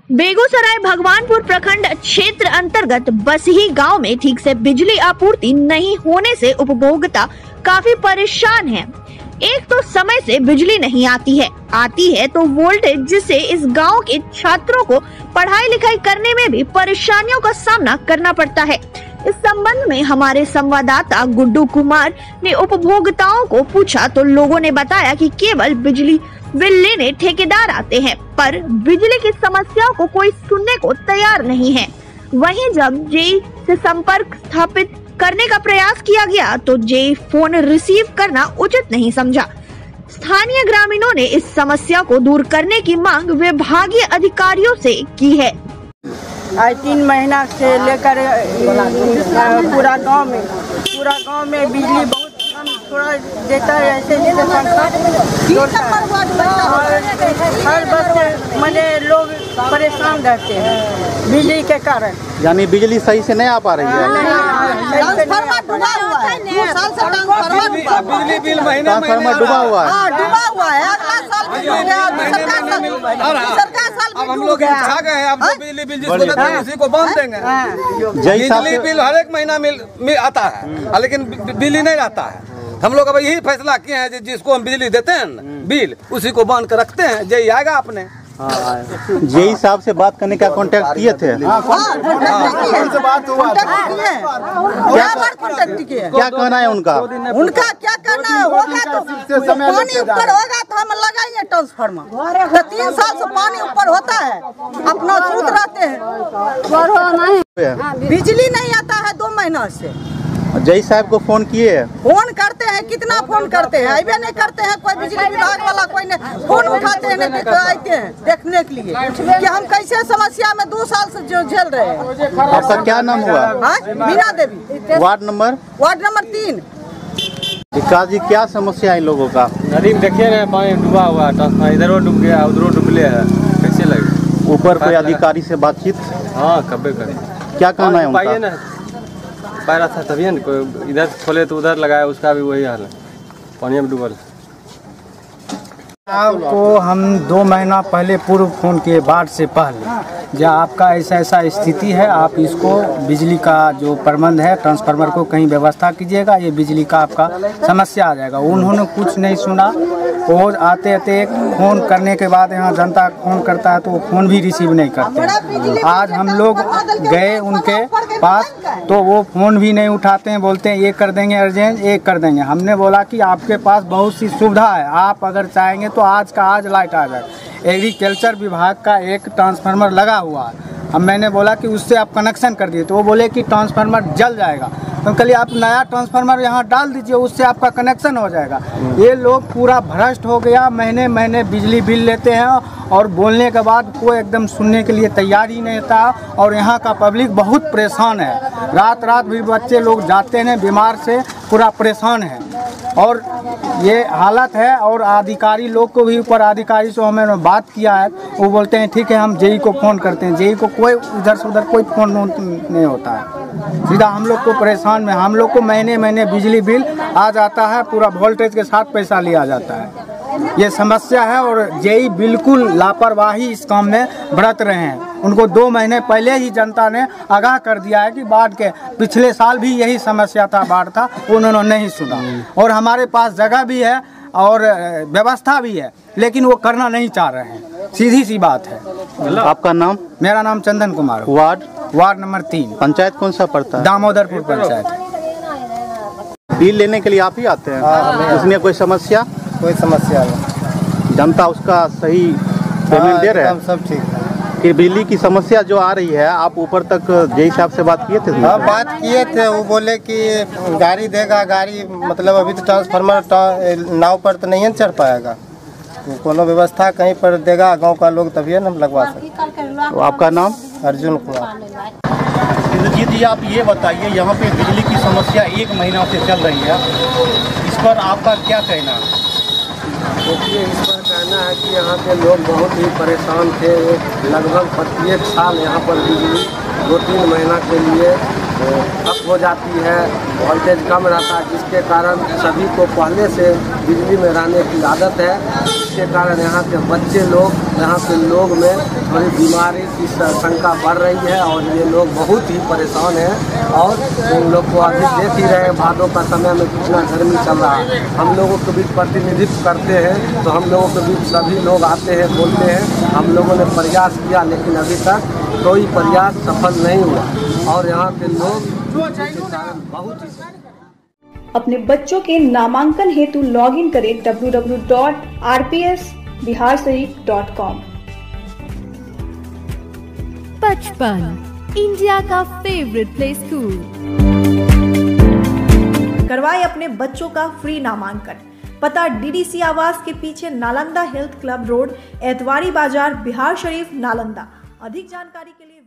बेगूसराय भगवानपुर प्रखंड क्षेत्र अंतर्गत बसही गांव में ठीक से बिजली आपूर्ति नहीं होने से उपभोक्ता काफी परेशान हैं। एक तो समय से बिजली नहीं आती है तो वोल्टेज, जिससे इस गांव के छात्रों को पढ़ाई लिखाई करने में भी परेशानियों का सामना करना पड़ता है। इस संबंध में हमारे संवाददाता गुड्डू कुमार ने उपभोक्ताओं को पूछा तो लोगों ने बताया कि केवल बिजली बिल लेने ठेकेदार आते हैं, पर बिजली की समस्याओं को कोई सुनने को तैयार नहीं है। वहीं जब जेई से संपर्क स्थापित करने का प्रयास किया गया तो जेई फोन रिसीव करना उचित नहीं समझा। स्थानीय ग्रामीणों ने इस समस्या को दूर करने की मांग विभागीय अधिकारियों से की है। आज 3 महीना से लेकर पूरा गांव में बिजली बहुत कम थोड़ा देता है, ऐसे हर बस मैंने लोग परेशान रहते हैं बिजली के कारण। यानी बिजली सही से नहीं आ पा रही है। ट्रांसफार्मर डूबा हुआ है, 2 साल से बिजली बिल महीना डूबा हुआ है। डूबा हुआ है, अगला साल अब हम लोग छा गए हैं। अब बिजली बिल जिसको देते हैं उसी को बांध देंगे। बिजली बिल हर एक महीना मिल आता है, लेकिन बिल ही नहीं आता है। हम लोग अब यही फैसला किए हैं, जिसको हम बिजली देते हैं बिल, उसी को बांध कर रखते हैं। जेई आएगा अपने। जेई साहब से बात करने का कांटेक्ट किए थे। क्या कहना है उनका क्या कहना है? होगा तो पानी ऊपर होगा तो हम लगाएंगे ट्रांसफार्मर। तो 3 साल से पानी ऊपर होता है, अपना शुद्ध रहते हैं। बिजली नहीं आता है 2 महीना से। जेई साहब को फोन किए? फोन करते हैं, कितना फोन करते हैं, आइबे नहीं करते हैं। कोई बिजली विभाग वाला कोई नहीं फोन उठाते हैं, नहीं आते हैं देखने के लिए कि हम कैसे समस्या में 2 साल से जो झेल रहे हैं। आपका क्या नाम हुआ? मीना देवी। Ward number 3। विकास जी, क्या समस्या है लोगों का? नदी में देखिए ना, पानी डूबा हुआ है, इधर डूब गया, उधर डूबले है, कैसे लगे? ऊपर कोई अधिकारी से बातचीत? हाँ, कभी करें। क्या कहना है उनका? ना पैरा था तभी ना, कोई इधर खोले तो उधर लगाया, उसका भी वही हाल है, पानी में डूबल। आपको हम 2 महीना पहले पूर्व फोन किए, बाढ़ से पहले, जब आपका ऐसा स्थिति है, आप इसको बिजली का जो प्रबंध है ट्रांसफार्मर को कहीं व्यवस्था कीजिएगा, ये बिजली का आपका समस्या आ जाएगा। उन्होंने कुछ नहीं सुना और आते फोन करने के बाद यहाँ जनता फोन करता है तो वो फोन भी रिसीव नहीं करते। आज हम लोग गए उनके पास तो वो फोन भी नहीं उठाते हैं, बोलते हैं ये कर देंगे अर्जेंट, ये कर देंगे। हमने बोला कि आपके पास बहुत सी सुविधा है, आप अगर चाहेंगे तो आज का आज लाइट आ जाए। एग्रीकल्चर विभाग का एक ट्रांसफार्मर लगा हुआ है, अब मैंने बोला कि उससे आप कनेक्शन कर दिए तो वो बोले कि ट्रांसफार्मर जल जाएगा। तो कल आप नया ट्रांसफार्मर यहाँ डाल दीजिए, उससे आपका कनेक्शन हो जाएगा। ये लोग पूरा भ्रष्ट हो गया, महीने बिजली बिल लेते हैं और बोलने के बाद कोई एकदम सुनने के लिए तैयार ही नहीं होता। और यहाँ का पब्लिक बहुत परेशान है, रात भी बच्चे लोग जाते हैं बीमार से, पूरा परेशान है और ये हालत है। और अधिकारी लोग को भी, ऊपर अधिकारी से हमने बात किया है, वो बोलते हैं ठीक है हम जेई को फ़ोन करते हैं। जेई को कोई इधर से उधर कोई फ़ोन नहीं होता है, सीधा हम लोग को परेशान में। हम लोग को महीने बिजली बिल आ जाता है, पूरा वोल्टेज के साथ पैसा लिया जाता है। ये समस्या है और जेई बिल्कुल लापरवाही इस काम में बरत रहे हैं। उनको 2 महीने पहले ही जनता ने आगाह कर दिया है कि बाढ़ के पिछले साल भी यही समस्या था, बाढ़ था, उन्होंने नहीं सुना। और हमारे पास जगह भी है और व्यवस्था भी है, लेकिन वो करना नहीं चाह रहे हैं, सीधी सी बात है। आपका नाम? मेरा नाम चंदन कुमार। Ward number 3। पंचायत कौन सा पड़ता है? दामोदरपुर पंचायत। बिल लेने के लिए आप ही आते हैं? उसमें कोई समस्या? कोई समस्या नहीं, जनता उसका सही पेमेंट दे रहे हैं? सब ठीक है। फिर बिजली की समस्या जो आ रही है, आप ऊपर तक जेई साहब से बात किए थे? हाँ, बात किए थे। वो बोले कि गाड़ी देगा, गाड़ी मतलब अभी तो ट्रांसफार्मर नाव पर तो नहीं चढ़ पाएगा, तो कोनो व्यवस्था कहीं पर देगा गांव का लोग, तभी हम लगवा सकते। तो आपका नाम? अर्जुन कुमार। इंद्रजीत जी, आप ये बताइए, यहाँ पे बिजली की समस्या 1 महीना से चल रही है, इस पर आपका क्या कहना है? देखिए, इस पर कहना है कि यहाँ के लोग बहुत ही परेशान थे। लगभग प्रत्येक साल यहाँ पर बिजली 2-3 महीना के लिए अप हो जाती है, वोल्टेज कम रहता है, जिसके कारण सभी को पहले से बिजली में रहने की आदत है। इसके कारण यहाँ के बच्चे लोग, यहाँ के लोग में थोड़ी बीमारी की शंका बढ़ रही है और ये लोग बहुत ही परेशान हैं। और उन लोग को अभी देख ही रहे हैं भादों का समय में कितना गर्मी चल रहा है। हम लोगों के बीच प्रतिनिधित्व करते हैं तो हम लोगों के बीच सभी लोग आते हैं, बोलते हैं। हम लोगों ने प्रयास किया लेकिन अभी तक कोई प्रयास सफल नहीं हुआ और यहाँ के लोग बहुत ही। अपने बच्चों के नामांकन हेतु लॉगिन करें www.rpsbiharshariff.com। बचपन इंडिया का फेवरेट प्ले स्कूल। करवाए अपने बच्चों का फ्री नामांकन। पता DDC आवास के पीछे, Nalanda health club road, Etwari Bazar, Bihar शरीफ, नालंदा। अधिक जानकारी के लिए